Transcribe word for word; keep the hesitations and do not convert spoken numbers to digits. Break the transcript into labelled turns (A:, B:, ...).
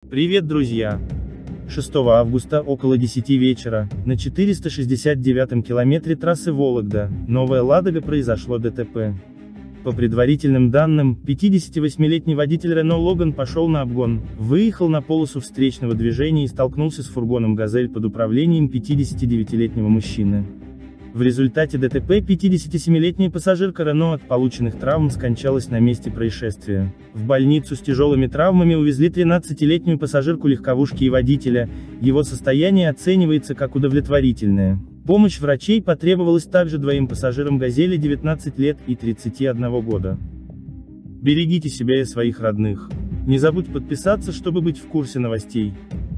A: Привет, друзья! шестого августа, около десяти вечера, на четыреста шестьдесят девятом километре трассы Вологда-Новая Ладога произошло ДТП. По предварительным данным, пятидесятивосьмилетний водитель Рено Логан пошел на обгон, выехал на полосу встречного движения и столкнулся с фургоном «Газель» под управлением пятидесятидевятилетнего мужчины. В результате ДТП пятидесятисемилетняя пассажирка Рено от полученных травм скончалась на месте происшествия. В больницу с тяжелыми травмами увезли тринадцатилетнюю пассажирку легковушки и водителя, его состояние оценивается как удовлетворительное. Помощь врачей потребовалась также двоим пассажирам «Газели» девятнадцати лет и тридцати одного года. Берегите себя и своих родных. Не забудь подписаться, чтобы быть в курсе новостей.